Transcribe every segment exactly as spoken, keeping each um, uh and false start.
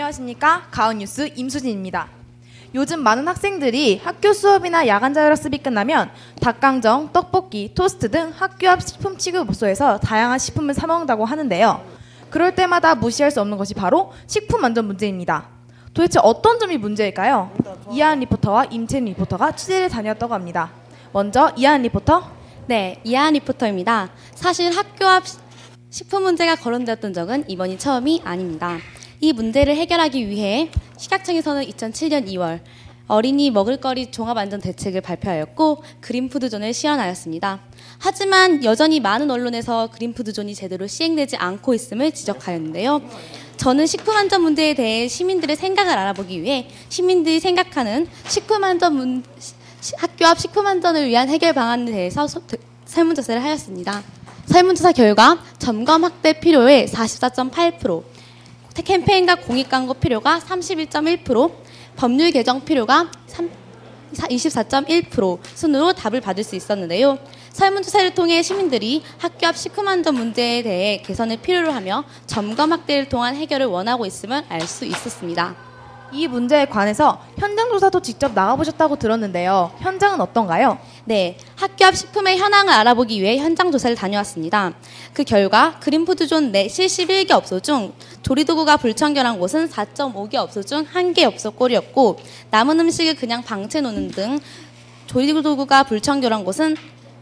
안녕하십니까. 가은뉴스 임수진입니다. 요즘 많은 학생들이 학교 수업이나 야간 자율 학습이 끝나면 닭강정, 떡볶이, 토스트 등 학교 앞 식품 취급업소에서 다양한 식품을 사 먹는다고 하는데요. 그럴 때마다 무시할 수 없는 것이 바로 식품 안전 문제입니다. 도대체 어떤 점이 문제일까요? 이하은 리포터와 임채린 리포터가 취재를 다녔다고 합니다. 먼저 이하은 리포터. 네, 이하은 리포터입니다. 사실 학교 앞 식품 문제가 거론되었던 적은 이번이 처음이 아닙니다. 이 문제를 해결하기 위해 식약청에서는 이천칠 년 이월 어린이 먹을거리 종합안전대책을 발표하였고 그린푸드존을 시연하였습니다. 하지만 여전히 많은 언론에서 그린푸드존이 제대로 시행되지 않고 있음을 지적하였는데요. 저는 식품안전 문제에 대해 시민들의 생각을 알아보기 위해 시민들이 생각하는 식품안전 문, 학교 앞 식품안전을 위한 해결 방안에 대해서 소, 설문조사를 하였습니다. 설문조사 결과 점검 확대 필요의 사십사 점 팔 퍼센트, 캠페인과 공익광고 필요가 삼십일 점 일 퍼센트, 법률 개정 필요가 이십사 점 일 퍼센트 순으로 답을 받을 수 있었는데요. 설문조사를 통해 시민들이 학교 앞 식품안전 문제에 대해 개선을 필요로 하며 점검 확대를 통한 해결을 원하고 있음을 알 수 있었습니다. 이 문제에 관해서 현장 조사도 직접 나가보셨다고 들었는데요. 현장은 어떤가요? 네, 학교 앞 식품의 현황을 알아보기 위해 현장 조사를 다녀왔습니다. 그 결과 그린푸드존 내 칠십일 개 업소 중 조리도구가 불청결한 곳은 사 점 오 개 업소 중 한 개 업소 꼴이었고, 남은 음식을 그냥 방치해놓는 등 조리도구가 불청결한 곳은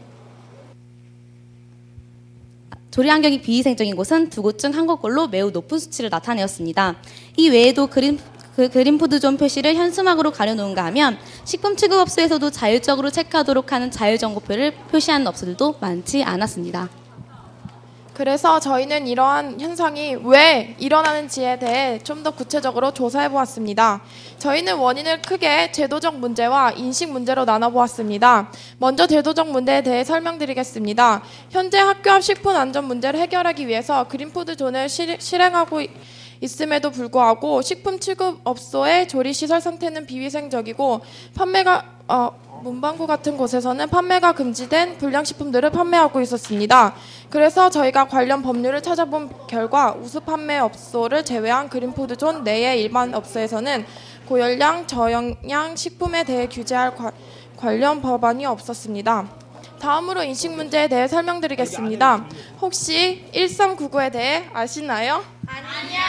조리 환경이 비위생적인 곳은 두 곳 중 한 곳꼴로 매우 높은 수치를 나타내었습니다. 이 외에도 그린 그 그린푸드존 표시를 현수막으로 가려놓은가 하면 식품 취급업소에서도 자율적으로 체크하도록 하는 자율정보표를 표시하는 업소들도 많지 않았습니다. 그래서 저희는 이러한 현상이 왜 일어나는지에 대해 좀 더 구체적으로 조사해 보았습니다. 저희는 원인을 크게 제도적 문제와 인식 문제로 나눠보았습니다. 먼저 제도적 문제에 대해 설명드리겠습니다. 현재 학교 앞 식품 안전 문제를 해결하기 위해서 그린푸드존을 실, 실행하고 있음에도 불구하고 식품 취급업소의 조리시설 상태는 비위생적이고 판매가 어, 문방구 같은 곳에서는 판매가 금지된 불량식품들을 판매하고 있었습니다. 그래서 저희가 관련 법률을 찾아본 결과 우수 판매업소를 제외한 그린푸드존 내의 일반 업소에서는 고열량, 저영양 식품에 대해 규제할 과, 관련 법안이 없었습니다. 다음으로 인식 문제에 대해 설명드리겠습니다. 혹시 일삼구구에 대해 아시나요? 아니요.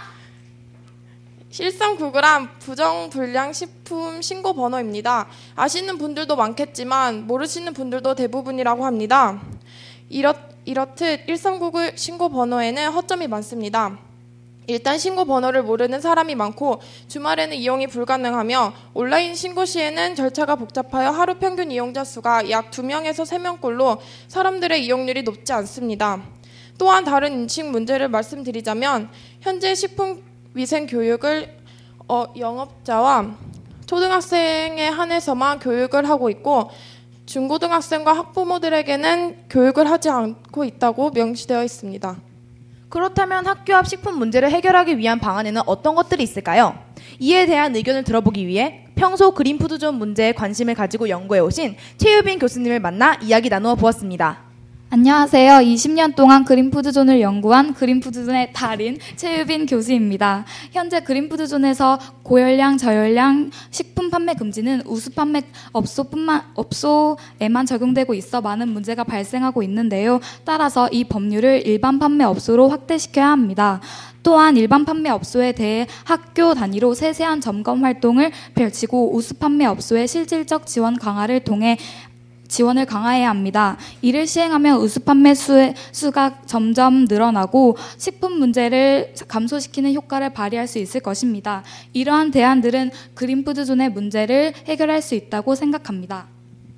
일삼구구란 부정불량식품 신고 번호입니다. 아시는 분들도 많겠지만 모르시는 분들도 대부분이라고 합니다. 이렇, 이렇듯 일삼구구 신고 번호에는 허점이 많습니다. 일단 신고 번호를 모르는 사람이 많고 주말에는 이용이 불가능하며 온라인 신고 시에는 절차가 복잡하여 하루 평균 이용자 수가 약 두 명에서 세 명꼴로 사람들의 이용률이 높지 않습니다. 또한 다른 인식 문제를 말씀드리자면 현재 식품위생교육을 어, 영업자와 초등학생에 한해서만 교육을 하고 있고 중고등학생과 학부모들에게는 교육을 하지 않고 있다고 명시되어 있습니다. 그렇다면 학교 앞 식품 문제를 해결하기 위한 방안에는 어떤 것들이 있을까요? 이에 대한 의견을 들어보기 위해 평소 그린푸드존 문제에 관심을 가지고 연구해 오신 최유빈 교수님을 만나 이야기 나누어 보았습니다. 안녕하세요. 이십 년 동안 그린푸드존을 연구한 그린푸드존의 달인 최유빈 교수입니다. 현재 그린푸드존에서 고열량, 저열량 식품 판매 금지는 우수 판매 업소뿐만 업소에만 적용되고 있어 많은 문제가 발생하고 있는데요. 따라서 이 법률을 일반 판매 업소로 확대시켜야 합니다. 또한 일반 판매 업소에 대해 학교 단위로 세세한 점검 활동을 펼치고 우수 판매 업소의 실질적 지원 강화를 통해 지원을 강화해야 합니다. 이를 시행하면 우수 판매 수의, 수가 점점 늘어나고 식품 문제를 감소시키는 효과를 발휘할 수 있을 것입니다. 이러한 대안들은 그린푸드존의 문제를 해결할 수 있다고 생각합니다.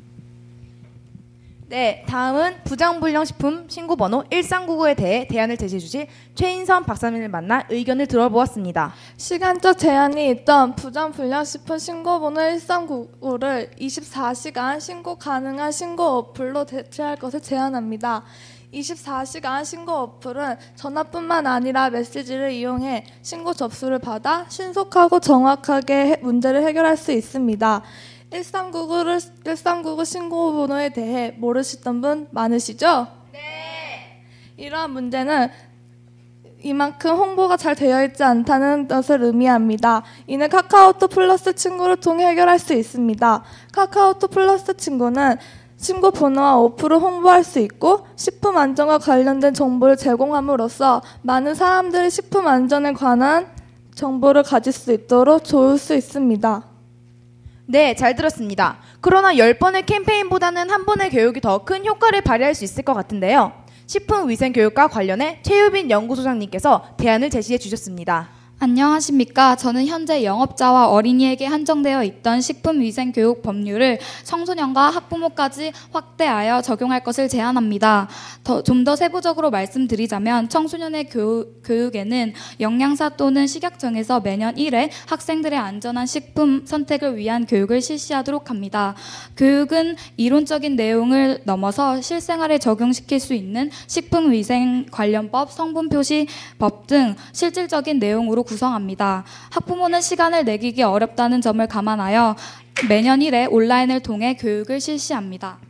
네, 다음은 부정불량식품 신고번호 일삼구구에 대해 대안을 제시해 주실 최인선 박사님을 만나 의견을 들어보았습니다. 시간적 제한이 있던 부정불량식품 신고번호 일삼구구를 이십사 시간 신고 가능한 신고 어플로 대체할 것을 제안합니다. 이십사 시간 신고 어플은 전화뿐만 아니라 메시지를 이용해 신고 접수를 받아 신속하고 정확하게 문제를 해결할 수 있습니다. 일삼구구를, 일삼구구 신고번호에 대해 모르시던 분 많으시죠? 네. 이러한 문제는 이만큼 홍보가 잘 되어 있지 않다는 것을 의미합니다. 이는 카카오톡 플러스 친구를 통해 해결할 수 있습니다. 카카오톡 플러스 친구는 친구 번호와 어플을 홍보할 수 있고 식품 안전과 관련된 정보를 제공함으로써 많은 사람들이 식품 안전에 관한 정보를 가질 수 있도록 도울 수 있습니다. 네, 잘 들었습니다. 그러나 열 번의 캠페인보다는 한 번의 교육이 더 큰 효과를 발휘할 수 있을 것 같은데요. 식품위생교육과 관련해 최유빈 연구소장님께서 대안을 제시해 주셨습니다. 안녕하십니까. 저는 현재 영업자와 어린이에게 한정되어 있던 식품위생교육 법률을 청소년과 학부모까지 확대하여 적용할 것을 제안합니다. 좀 더 세부적으로 말씀드리자면 청소년의 교육, 교육에는 영양사 또는 식약청에서 매년 일 회 학생들의 안전한 식품 선택을 위한 교육을 실시하도록 합니다. 교육은 이론적인 내용을 넘어서 실생활에 적용시킬 수 있는 식품위생관련법, 성분표시법 등 실질적인 내용으로 구성합니다. 학부모는 시간을 내기기 어렵다는 점을 감안하여 매년 일 회 온라인을 통해 교육을 실시합니다.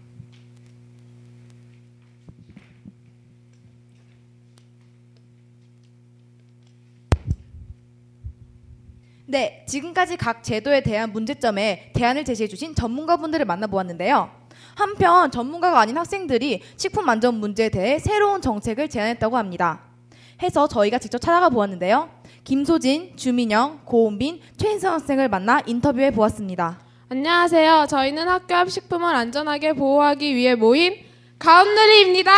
네, 지금까지 각 제도에 대한 문제점에 대안을 제시해 주신 전문가분들을 만나보았는데요. 한편 전문가가 아닌 학생들이 식품 안전 문제에 대해 새로운 정책을 제안했다고 합니다. 해서 저희가 직접 찾아가 보았는데요. 김소진, 주민영, 고은빈, 최인성 학생을 만나 인터뷰해 보았습니다. 안녕하세요. 저희는 학교 앞 식품을 안전하게 보호하기 위해 모인 가온누리입니다.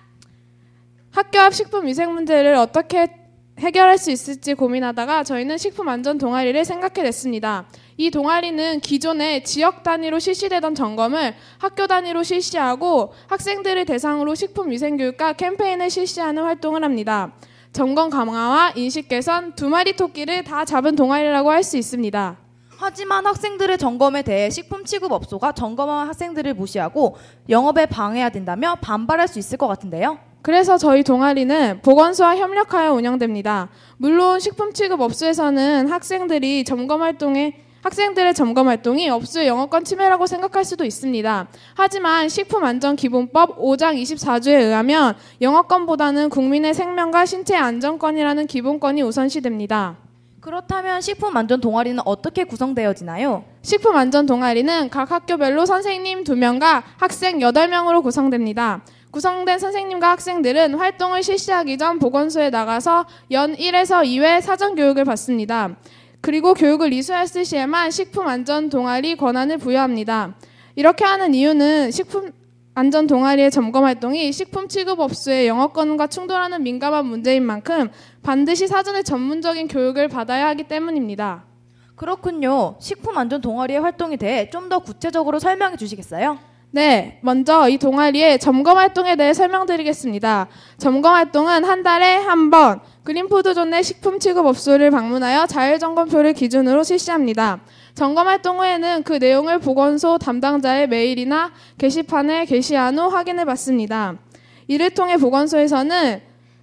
학교 앞 식품 위생 문제를 어떻게 해결할 수 있을지 고민하다가 저희는 식품 안전 동아리를 생각해냈습니다. 이 동아리는 기존에 지역 단위로 실시되던 점검을 학교 단위로 실시하고 학생들을 대상으로 식품 위생 교육과 캠페인을 실시하는 활동을 합니다. 점검 강화와 인식 개선, 두 마리 토끼를 다 잡은 동아리라고 할 수 있습니다. 하지만 학생들의 점검에 대해 식품 취급업소가 점검한 학생들을 무시하고 영업에 방해해야 된다며 반발할 수 있을 것 같은데요. 그래서 저희 동아리는 보건소와 협력하여 운영됩니다. 물론 식품 취급업소에서는 학생들이 점검 활동에 학생들의 점검 활동이 업소의 영업권 침해라고 생각할 수도 있습니다. 하지만 식품안전기본법 오 장 이십사 조에 의하면 영업권보다는 국민의 생명과 신체 안전권이라는 기본권이 우선시됩니다. 그렇다면 식품안전 동아리는 어떻게 구성되어지나요? 식품안전 동아리는 각 학교별로 선생님 두 명과 학생 여덟 명으로 구성됩니다. 구성된 선생님과 학생들은 활동을 실시하기 전 보건소에 나가서 연 일에서 이 회 사전교육을 받습니다. 그리고 교육을 이수했을 시에만 식품안전 동아리 권한을 부여합니다. 이렇게 하는 이유는 식품안전 동아리의 점검 활동이 식품 취급업소의 영업권과 충돌하는 민감한 문제인 만큼 반드시 사전에 전문적인 교육을 받아야 하기 때문입니다. 그렇군요. 식품안전 동아리의 활동에 대해 좀 더 구체적으로 설명해 주시겠어요? 네, 먼저 이 동아리의 점검 활동에 대해 설명드리겠습니다. 점검 활동은 한 달에 한 번 그린푸드존 내 식품 취급업소를 방문하여 자율점검표를 기준으로 실시합니다. 점검 활동 후에는 그 내용을 보건소 담당자의 메일이나 게시판에 게시한 후 확인해 받습니다. 이를 통해 보건소에서는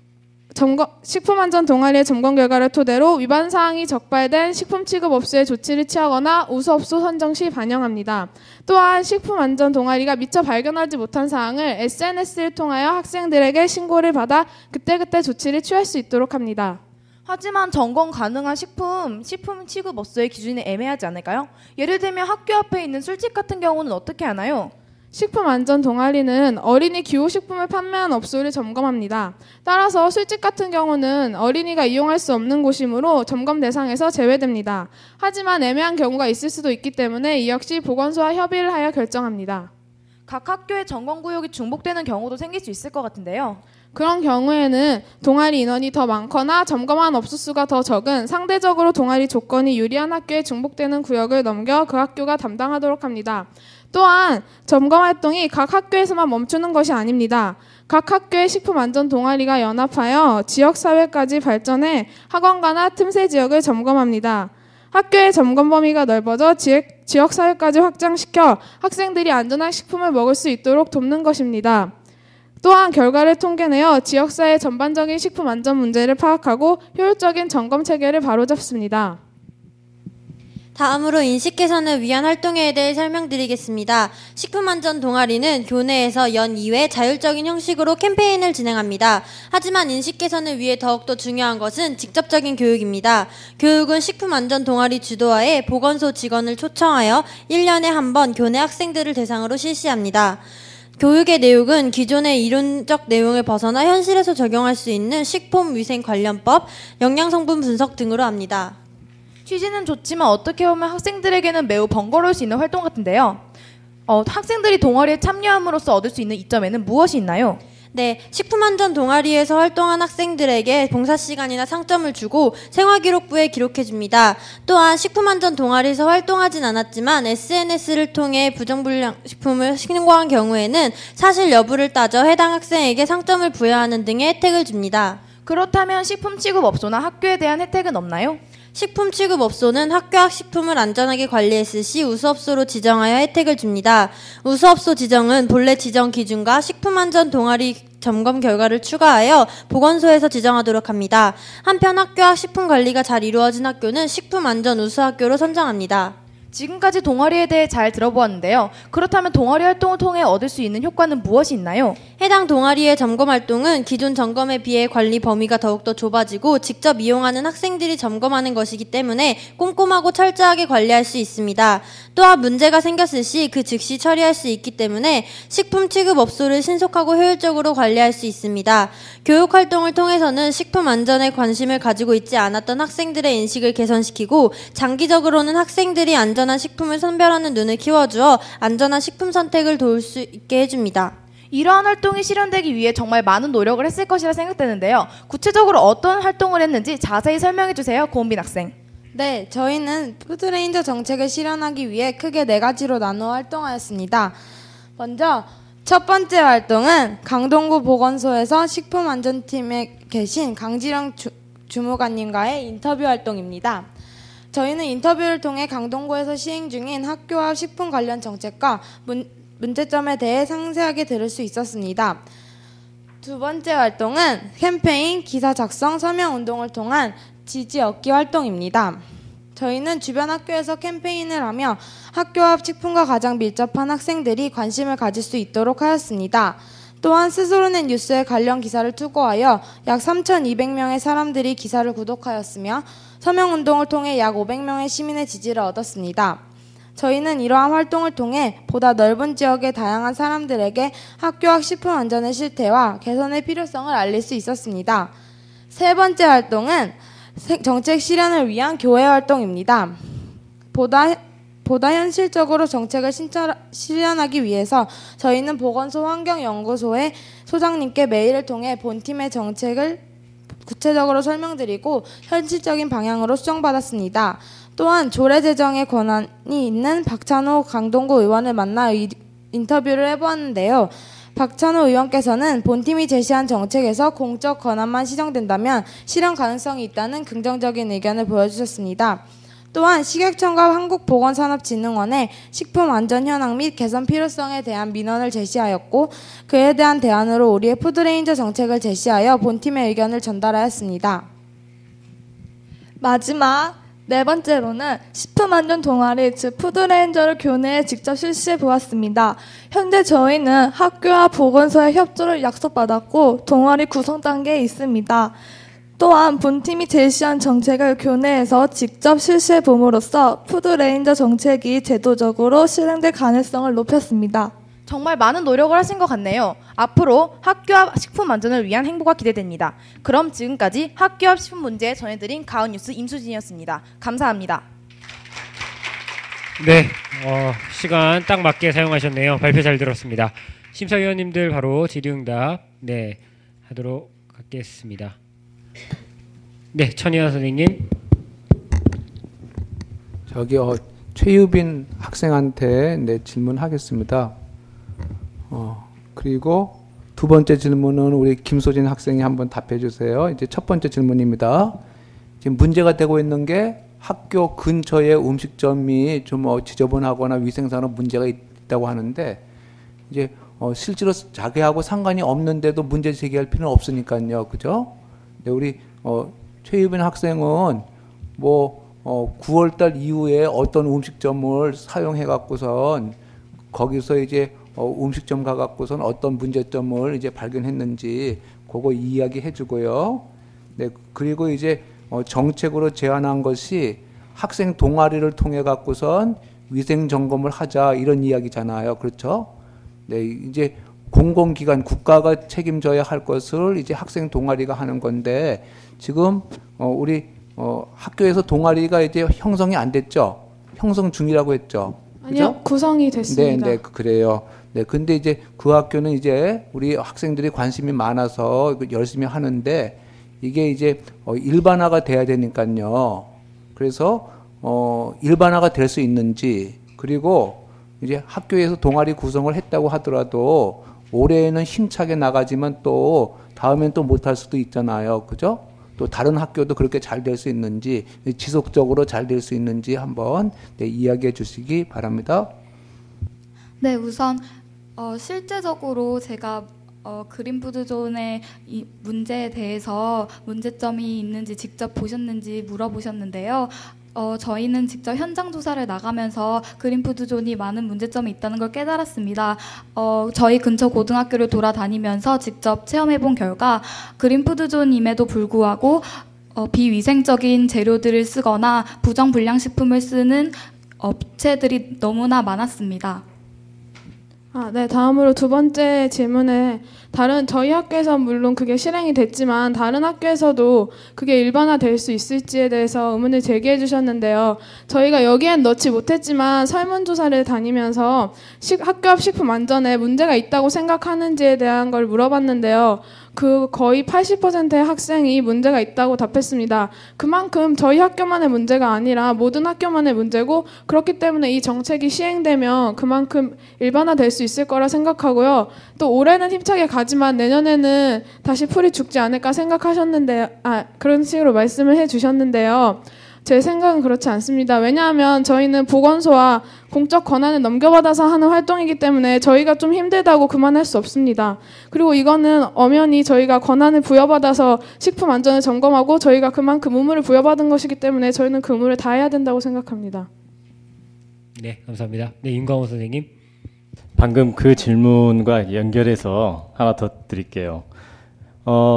점검, 식품안전 동아리의 점검 결과를 토대로 위반 사항이 적발된 식품 취급업소에 조치를 취하거나 우수업소 선정 시 반영합니다. 또한 식품안전 동아리가 미처 발견하지 못한 사항을 에스엔에스를 통하여 학생들에게 신고를 받아 그때그때 조치를 취할 수 있도록 합니다. 하지만 점검 가능한 식품, 식품 취급업소의 기준이 애매하지 않을까요? 예를 들면 학교 앞에 있는 술집 같은 경우는 어떻게 하나요? 식품안전 동아리는 어린이 기호식품을 판매한 업소를 점검합니다. 따라서 술집 같은 경우는 어린이가 이용할 수 없는 곳이므로 점검 대상에서 제외됩니다. 하지만 애매한 경우가 있을 수도 있기 때문에 이 역시 보건소와 협의를 하여 결정합니다. 각 학교의 점검구역이 중복되는 경우도 생길 수 있을 것 같은데요. 그런 경우에는 동아리 인원이 더 많거나 점검한 업소 수가 더 적은 상대적으로 동아리 조건이 유리한 학교에 중복되는 구역을 넘겨 그 학교가 담당하도록 합니다. 또한 점검 활동이 각 학교에서만 멈추는 것이 아닙니다. 각 학교의 식품안전 동아리가 연합하여 지역사회까지 발전해 학원가나 틈새 지역을 점검합니다. 학교의 점검 범위가 넓어져 지역, 지역사회까지 확장시켜 학생들이 안전한 식품을 먹을 수 있도록 돕는 것입니다. 또한 결과를 통계내어 지역사회 전반적인 식품안전 문제를 파악하고 효율적인 점검 체계를 바로잡습니다. 다음으로 인식 개선을 위한 활동에 대해 설명드리겠습니다. 식품안전 동아리는 교내에서 연 이 회 자율적인 형식으로 캠페인을 진행합니다. 하지만 인식 개선을 위해 더욱더 중요한 것은 직접적인 교육입니다. 교육은 식품안전 동아리 주도하에 보건소 직원을 초청하여 일 년에 한 번 교내 학생들을 대상으로 실시합니다. 교육의 내용은 기존의 이론적 내용을 벗어나 현실에서 적용할 수 있는 식품위생관련법, 영양성분 분석 등으로 합니다. 취지는 좋지만 어떻게 보면 학생들에게는 매우 번거로울 수 있는 활동 같은데요. 어, 학생들이 동아리에 참여함으로써 얻을 수 있는 이점에는 무엇이 있나요? 네, 식품안전 동아리에서 활동한 학생들에게 봉사시간이나 상점을 주고 생활기록부에 기록해줍니다. 또한 식품안전 동아리에서 활동하진 않았지만 에스엔에스를 통해 부정불량식품을 신고한 경우에는 사실 여부를 따져 해당 학생에게 상점을 부여하는 등의 혜택을 줍니다. 그렇다면 식품취급업소나 학교에 대한 혜택은 없나요? 식품취급업소는 학교 학 식품을 안전하게 관리했을 시 우수업소로 지정하여 혜택을 줍니다. 우수업소 지정은 본래 지정 기준과 식품안전 동아리 점검 결과를 추가하여 보건소에서 지정하도록 합니다. 한편 학교 학 식품 관리가 잘 이루어진 학교는 식품안전 우수학교로 선정합니다. 지금까지 동아리에 대해 잘 들어보았는데요. 그렇다면 동아리 활동을 통해 얻을 수 있는 효과는 무엇이 있나요? 해당 동아리의 점검 활동은 기존 점검에 비해 관리 범위가 더욱더 좁아지고 직접 이용하는 학생들이 점검하는 것이기 때문에 꼼꼼하고 철저하게 관리할 수 있습니다. 또한 문제가 생겼을 시 그 즉시 처리할 수 있기 때문에 식품 취급업소를 신속하고 효율적으로 관리할 수 있습니다. 교육 활동을 통해서는 식품 안전에 관심을 가지고 있지 않았던 학생들의 인식을 개선시키고 장기적으로는 학생들이 안전한 식품을 선별하는 눈을 키워주어 안전한 식품 선택을 도울 수 있게 해줍니다. 이러한 활동이 실현되기 위해 정말 많은 노력을 했을 것이라 생각되는데요. 구체적으로 어떤 활동을 했는지 자세히 설명해 주세요. 고은빈 학생. 네, 저희는 푸드레인저 정책을 실현하기 위해 크게 네 가지로 나누어 활동하였습니다. 먼저 첫 번째 활동은 강동구 보건소에서 식품안전팀에 계신 강지령 주, 주무관님과의 인터뷰 활동입니다. 저희는 인터뷰를 통해 강동구에서 시행 중인 학교 앞 식품 관련 정책과 문, 문제점에 대해 상세하게 들을 수 있었습니다. 두 번째 활동은 캠페인, 기사 작성, 서명 운동을 통한 지지 얻기 활동입니다. 저희는 주변 학교에서 캠페인을 하며 학교 앞 식품과 가장 밀접한 학생들이 관심을 가질 수 있도록 하였습니다. 또한 스스로 낸 뉴스에 관련 기사를 투고하여 약 삼천이백 명의 사람들이 기사를 구독하였으며 서명운동을 통해 약 오백 명의 시민의 지지를 얻었습니다. 저희는 이러한 활동을 통해 보다 넓은 지역의 다양한 사람들에게 학교 앞 식품 안전의 실태와 개선의 필요성을 알릴 수 있었습니다. 세 번째 활동은 정책 실현을 위한 교회 활동입니다. 보다, 보다 현실적으로 정책을 신철, 실현하기 위해서 저희는 보건소 환경연구소의 소장님께 메일을 통해 본팀의 정책을 구체적으로 설명드리고 현실적인 방향으로 수정받았습니다. 또한 조례 제정에 권한이 있는 박찬호 강동구 의원을 만나 의, 인터뷰를 해보았는데요. 박찬호 의원께서는 본팀이 제시한 정책에서 공적 권한만 시정된다면 실현 가능성이 있다는 긍정적인 의견을 보여주셨습니다. 또한 식약청과 한국보건산업진흥원에 식품 안전 현황 및 개선 필요성에 대한 민원을 제시하였고 그에 대한 대안으로 우리의 푸드레인저 정책을 제시하여 본팀의 의견을 전달하였습니다. 마지막 네 번째로는 식품안전 동아리 즉 푸드레인저를 교내에 직접 실시해 보았습니다. 현재 저희는 학교와 보건소의 협조를 약속받았고 동아리 구성 단계에 있습니다. 또한 본팀이 제시한 정책을 교내에서 직접 실시해 봄으로써 푸드레인저 정책이 제도적으로 실행될 가능성을 높였습니다. 정말 많은 노력을 하신 것 같네요. 앞으로 학교 앞 식품 안전을 위한 행보가 기대됩니다. 그럼 지금까지 학교 앞 식품 문제 전해드린 가은뉴스 임수진이었습니다. 감사합니다. 네, 어, 시간 딱 맞게 사용하셨네요. 발표 잘 들었습니다. 심사위원님들 바로 질의응답 네 하도록 하겠습니다. 네, 천희연 선생님. 저기 어, 최유빈 학생한테 네, 질문하겠습니다. 어, 그리고 두 번째 질문은 우리 김소진 학생이 한번 답해 주세요. 이제 첫 번째 질문입니다. 지금 문제가 되고 있는 게 학교 근처에 음식점이 좀 어, 지저분하거나 위생상으로 문제가 있다고 하는데 이제 어, 실제로 자기하고 상관이 없는데도 문제 제기할 필요는 없으니까요, 그죠? 네, 우리 어, 최유빈 학생은 뭐 어, 구월달 이후에 어떤 음식점을 사용해 갖고선 거기서 이제 어, 음식점 가 갖고선 어떤 문제점을 이제 발견했는지 그거 이야기해 주고요. 네, 그리고 이제 어, 정책으로 제안한 것이 학생 동아리를 통해 갖고선 위생 점검을 하자 이런 이야기잖아요. 그렇죠? 네, 이제 공공기관 국가가 책임져야 할 것을 이제 학생 동아리가 하는 건데 지금 어, 우리 어, 학교에서 동아리가 이제 형성이 안 됐죠. 형성 중이라고 했죠. 아니요, 그죠? 구성이 됐습니다. 네, 네, 그래요. 네, 근데 이제 그 학교는 이제 우리 학생들이 관심이 많아서 열심히 하는데 이게 이제 어, 일반화가 돼야 되니까요. 그래서 어, 일반화가 될 수 있는지 그리고 이제 학교에서 동아리 구성을 했다고 하더라도 올해에는 힘차게 나가지만 또 다음엔 또 못할 수도 있잖아요. 그죠? 또 다른 학교도 그렇게 잘 될 수 있는지 지속적으로 잘 될 수 있는지 한번 네, 이야기해 주시기 바랍니다. 네, 우선 어, 실제적으로 제가 어, 그린푸드존의 이 문제에 대해서 문제점이 있는지 직접 보셨는지 물어보셨는데요. 어, 저희는 직접 현장 조사를 나가면서 그린푸드존이 많은 문제점이 있다는 걸 깨달았습니다. 어, 저희 근처 고등학교를 돌아다니면서 직접 체험해본 결과 그린푸드존임에도 불구하고 어, 비위생적인 재료들을 쓰거나 부정불량식품을 쓰는 업체들이 너무나 많았습니다. 아, 네. 다음으로 두 번째 질문에 다른 저희 학교에서 물론 그게 실행이 됐지만 다른 학교에서도 그게 일반화될 수 있을지에 대해서 의문을 제기해 주셨는데요. 저희가 여기엔 넣지 못했지만 설문조사를 다니면서 식, 학교 앞 식품 안전에 문제가 있다고 생각하는지에 대한 걸 물어봤는데요. 그 거의 팔십 퍼센트의 학생이 문제가 있다고 답했습니다. 그만큼 저희 학교만의 문제가 아니라 모든 학교만의 문제고 그렇기 때문에 이 정책이 시행되면 그만큼 일반화될 수 있을 거라 생각하고요. 또 올해는 힘차게 가지만 내년에는 다시 풀이 죽지 않을까 생각하셨는데 아 그런 식으로 말씀을 해주셨는데요. 제 생각은 그렇지 않습니다. 왜냐하면 저희는 보건소와 공적 권한을 넘겨받아서 하는 활동이기 때문에 저희가 좀 힘들다고 그만할 수 없습니다. 그리고 이거는 엄연히 저희가 권한을 부여받아서 식품 안전을 점검하고 저희가 그만큼 의무를 부여받은 것이기 때문에 저희는 그 의무를 다해야 된다고 생각합니다. 네, 감사합니다. 네, 윤광호 선생님. 방금 그 질문과 연결해서 하나 더 드릴게요. 어,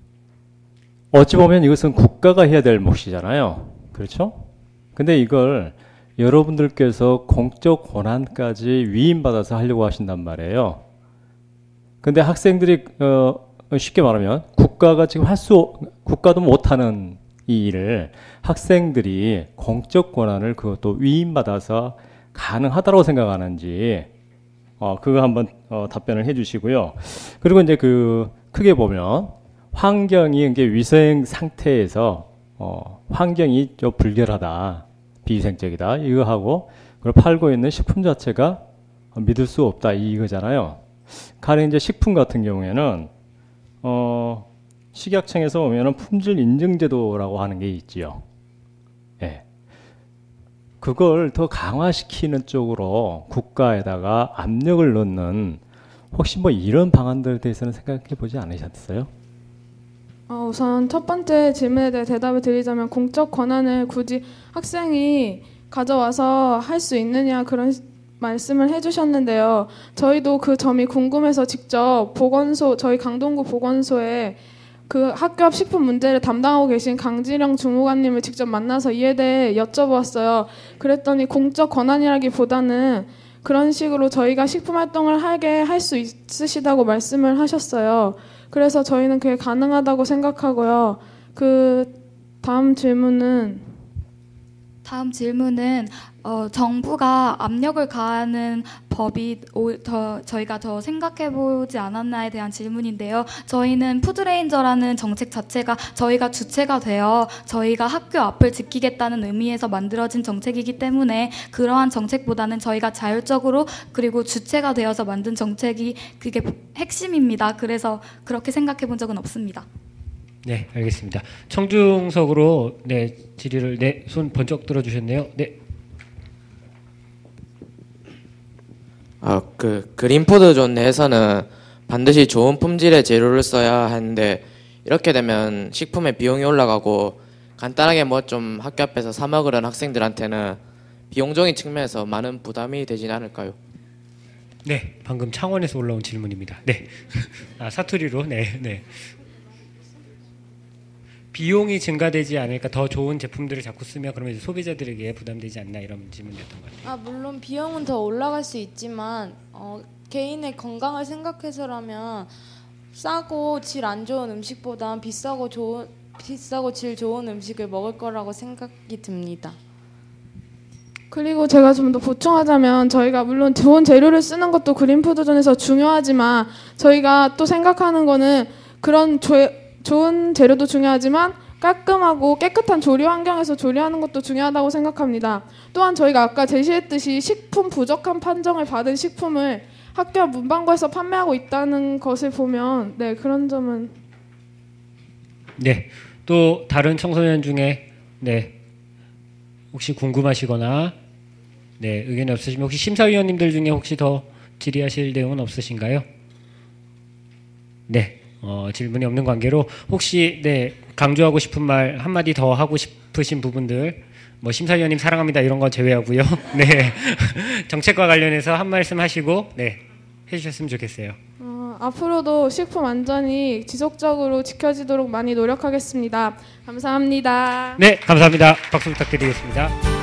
어찌 보면 이것은 국가가 해야 될 몫이잖아요. 그렇죠? 근데 이걸 여러분들께서 공적 권한까지 위임받아서 하려고 하신단 말이에요. 근데 학생들이 어, 쉽게 말하면 국가가 지금 할 수 국가도 못하는 이 일을 학생들이 공적 권한을 그것도 위임받아서 가능하다고 생각하는지 어, 그거 한번 어, 답변을 해주시고요. 그리고 이제 그 크게 보면 환경이 이게 위생 상태에서 어, 환경이 좀 불결하다, 비위생적이다 이거 하고 그걸 팔고 있는 식품 자체가 믿을 수 없다 이거잖아요. 가령 이제 식품 같은 경우에는 어, 식약청에서 보면은 품질 인증 제도라고 하는 게 있지요. 예. 그걸 더 강화시키는 쪽으로 국가에다가 압력을 넣는 혹시 뭐 이런 방안들에 대해서는 생각해 보지 않으셨어요? 어, 우선 첫 번째 질문에 대해 대답을 드리자면 공적 권한을 굳이 학생이 가져와서 할 수 있느냐 그런 말씀을 해주셨는데요. 저희도 그 점이 궁금해서 직접 보건소 저희 강동구 보건소에 그 학교 앞 식품 문제를 담당하고 계신 강지령 주무관님을 직접 만나서 이에 대해 여쭤보았어요. 그랬더니 공적 권한이라기보다는 그런 식으로 저희가 식품 활동을 하게 할 수 있으시다고 말씀을 하셨어요. 그래서 저희는 그게 가능하다고 생각하고요. 그 다음 질문은 다음 질문은 어, 정부가 압력을 가하는 법이 오, 더 저희가 더 생각해보지 않았나에 대한 질문인데요. 저희는 푸드레인저라는 정책 자체가 저희가 주체가 되어 저희가 학교 앞을 지키겠다는 의미에서 만들어진 정책이기 때문에 그러한 정책보다는 저희가 자율적으로 그리고 주체가 되어서 만든 정책이 그게 핵심입니다. 그래서 그렇게 생각해본 적은 없습니다. 네, 알겠습니다. 청중석으로 네 질의를 네 손 번쩍 들어주셨네요. 네. 아, 그 그린푸드존 내에서는 반드시 좋은 품질의 재료를 써야 하는데 이렇게 되면 식품의 비용이 올라가고 간단하게 뭐 좀 학교 앞에서 사 먹으려는 학생들한테는 비용적인 측면에서 많은 부담이 되지는 않을까요? 네, 방금 창원에서 올라온 질문입니다. 네, 아, 사투리로 네, 네. 비용이 증가되지 않을까, 더 좋은 제품들을 자꾸 쓰면 그러면 이제 소비자들에게 부담되지 않나, 이런 질문이었던 것 같아요. 아, 물론 비용은 더 올라갈 수 있지만 어, 개인의 건강을 생각해서라면 싸고 질 안 좋은 음식보단 비싸고 좋은 비싸고 질 좋은 음식을 먹을 거라고 생각이 듭니다. 그리고 제가 좀 더 보충하자면 저희가 물론 좋은 재료를 쓰는 것도 그린푸드존에서 중요하지만 저희가 또 생각하는 거는 그런 조, 좋은 재료도 중요하지만 깔끔하고 깨끗한 조리 환경에서 조리하는 것도 중요하다고 생각합니다. 또한 저희가 아까 제시했듯이 식품 부족한 판정을 받은 식품을 학교 문방구에서 판매하고 있다는 것을 보면 네, 그런 점은 네, 또 다른 청소년 중에 네, 혹시 궁금하시거나 네, 의견이 없으시면 혹시 심사위원님들 중에 혹시 더 질의하실 내용은 없으신가요? 네, 어, 질문이 없는 관계로 혹시 네, 강조하고 싶은 말 한마디 더 하고 싶으신 부분들, 뭐 심사위원님 사랑합니다 이런 거 제외하고요. 네, 정책과 관련해서 한 말씀 하시고 네, 해주셨으면 좋겠어요. 어, 앞으로도 식품 안전이 지속적으로 지켜지도록 많이 노력하겠습니다. 감사합니다. 네, 감사합니다. 박수 부탁드리겠습니다.